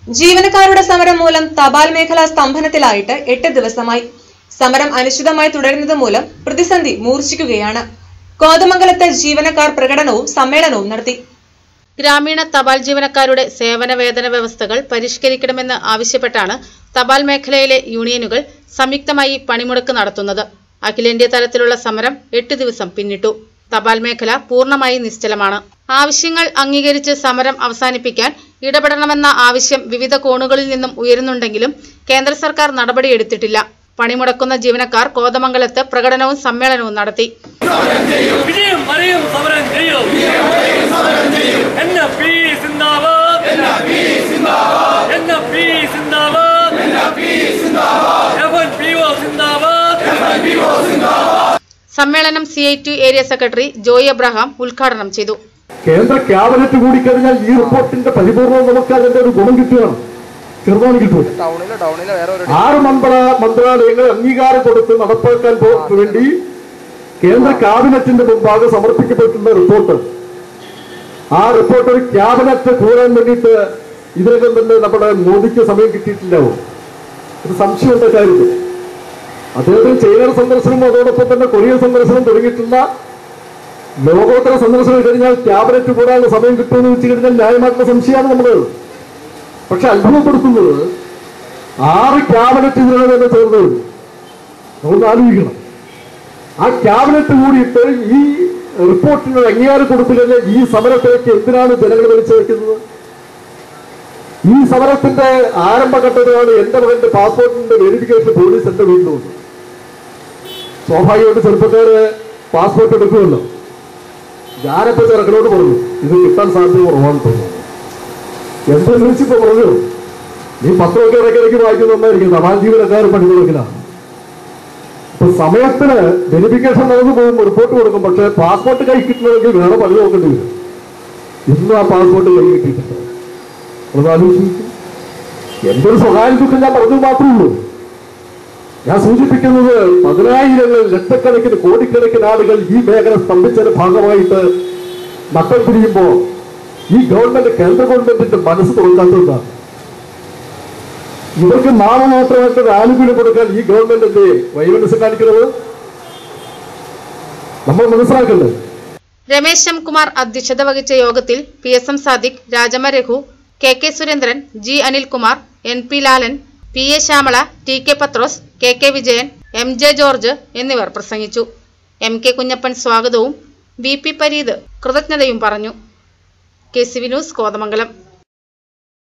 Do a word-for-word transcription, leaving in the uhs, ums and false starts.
ജീവനക്കാരുടെ സമരം മൂലം തപാൽ മേഖല സ്തംഭനത്തിലായിട്ട് എട്ട് ദിവസമായി. സമരം അനിശ്ചിതമായി തുടരുന്നത് മൂലം പ്രതിസന്ധി മൂർച്ഛിക്കുകയാണ്. കോതമംഗലത്ത് ജീവനക്കാർ പ്രകടനവും സമ്മേളനവും നടത്തി. ഗ്രാമീണ തപാൽ ജീവനക്കാരുടെ സേവന വേതന വ്യവസ്ഥകൾ പരിഷ്കരിക്കണമെന്ന് ആവശ്യപ്പെട്ടാണ് തപാൽ മേഖലയിലെ യൂണിയനുകൾ സംയുക്തമായി പണിമുടക്ക് നടത്തുന്നത്. അഖിലേന്ത്യാ തലത്തിലുള്ള സമരം എട്ട് ദിവസം പിന്നിട്ടു. തപാൽ മേഖല പൂർണ്ണമായി നിശ്ചലമാണ്. ആവശ്യങ്ങൾ അംഗീകരിച്ച് സമരം അവസാനിപ്പിക്കാൻ ഇടപെടണമെന്ന ആവശ്യം വിവിധ കോണുകളിൽ നിന്നും ഉയരുന്നുണ്ടെങ്കിലും കേന്ദ്ര സർക്കാർ നടപടിയെടുത്തിട്ടില്ല. പണിമുടക്കുന്ന ജീവനക്കാർ കോതമംഗലത്ത് പ്രകടനവും സമ്മേളനവും നടത്തി. സമ്മേളനം C I T area secretary Joy Abraham ഉദ്ഘാടനം ചെയ്തു. കേന്ദ്ര ക്യാബിനറ്റ് കൂടി കഴിഞ്ഞാൽ ഈ റിപ്പോർട്ടിന്റെ പരിപൂർണ്ണവും നമുക്ക് അതിന്റെ ഒരു ഗുണം കിട്ടുകയാണ്. ചെറുതാണെങ്കിൽ കിട്ടും. ആറ് മന്ത്രാ മന്ത്രാലയങ്ങൾ അംഗീകാരം കൊടുത്ത് നടപ്പാക്കാൻ വേണ്ടി കേന്ദ്ര ക്യാബിനറ്റിന്റെ മുമ്പാകെ സമർപ്പിക്കപ്പെട്ടുള്ള റിപ്പോർട്ട്, ആ റിപ്പോർട്ട് ഒരു ക്യാബിനറ്റ് കൂടാൻ വേണ്ടിയിട്ട് ഇതിനകം തന്നെ നമ്മുടെ മോദിക്ക് സമയം കിട്ടിയിട്ടില്ലാവും. ഒരു സംശയമുള്ള കാര്യത്തിൽ അദ്ദേഹത്തിന് ചൈന സന്ദർശനം, അതോടൊപ്പം തന്നെ കൊറിയ സന്ദർശനം തുടങ്ങിയിട്ടുള്ള ലോകോത്തര സന്ദർശനം കഴിഞ്ഞാൽ ക്യാബിനറ്റ് കൂടാനുള്ള സമയം കിട്ടുമെന്ന് വെച്ച് കഴിഞ്ഞാൽ ന്യായമായിട്ടുള്ള സംശയമാണ് നമ്മൾ. പക്ഷെ അത്ഭുതപ്പെടുത്തുന്നത് ആറ് ക്യാബിനറ്റ് ഇതിനകം തന്നെ ചേർന്ന് നമ്മളൊന്ന് ആലോചിക്കണം. ആ ക്യാബിനറ്റ് കൂടിയിട്ട് ഈ റിപ്പോർട്ടിന് അംഗീകാരം കൊടുത്തില്ലെങ്കിൽ ഈ സമരത്തിലേക്ക് എന്തിനാണ് ജനങ്ങൾ വലിച്ചു വയ്ക്കുന്നത്? ഈ സമരത്തിന്റെ ആരംഭഘട്ടത്തിലാണ് എന്റെ മകന്റെ പാസ്പോർട്ടിന്റെ വെരിഫിക്കേഷൻ പോലീസ് എന്റെ വീട്ടിലുണ്ട്. സ്വാഭാവികമായിട്ട് ചെറുപ്പക്കാര് പാസ്പോർട്ട് എടുക്കുമല്ലോ. ഞാനപ്പോ ചെറുക്കനോട് പറഞ്ഞു ഇത് കിട്ടാൻ സാധ്യത കുറവാണ് തോന്നുന്നു. എന്റെ വിളിച്ചിപ്പോ പറഞ്ഞു നീ പത്രമൊക്കെ ഇടയ്ക്കിടയ്ക്ക് വായിക്കുന്ന നന്നായിരിക്കും, തപാൽ ജീവനക്കാർ പണിമുടക്കിലാണ്. ഇപ്പൊ സമയത്തിന് വെരിഫിക്കേഷൻ നടന്നു പോകും, റിപ്പോർട്ട് കൊടുക്കും. പക്ഷെ പാസ്പോർട്ട് കൈ കിട്ടണമെങ്കിൽ വേറെ പണി നോക്കേണ്ടി വരും. ഇന്നും ആ പാസ്പോർട്ട് കൈ കിട്ടിയിട്ടുണ്ട്. അത് ആലോചിച്ചു. എന്റെ ഒരു സ്വകാര്യ ദുഃഖം ഞാൻ പറഞ്ഞു മാത്രമേ ഉള്ളൂ. ഞാൻ സൂചിപ്പിക്കുന്നത് പതിനായിരങ്ങൾ, ലക്ഷക്കണക്കിന് കോടിക്കണക്കിന് ആളുകൾ ഈ മേഖല സ്തംഭിച്ചതിന്റെ ഭാഗമായിട്ട് നട്ടം തിരിയുമ്പോ ഈ ഗവൺമെന്റ്, കേന്ദ്ര ഗവൺമെന്റിന്റെ മനസ്സ് തുറക്കാത്തതാണ്. ഇവർക്ക് നാമമാത്രമായിട്ട് ഒരു ആനുകൂല്യം കൊടുക്കാൻ ഈ ഗവൺമെന്റിന്റെ വൈമനസ്യം കാണിക്കുന്നത് നമ്മൾ മനസ്സിലാക്കണ്ടേ. രമേശ് എം കുമാർ അധ്യക്ഷത വഹിച്ച യോഗത്തിൽ P S M Sadiq, Rajamma Raghu, K K Surendran, G Anilkumar, N P Lalan, P A Shyamala, T K Pathrose, K K Vijayan, M J George എന്നിവർ പ്രസംഗിച്ചു. എം കെ കുഞ്ഞപ്പൻ സ്വാഗതവും വി പി പരീദ് കൃതജ്ഞതയും പറഞ്ഞു. K C V news, Kothamangalam.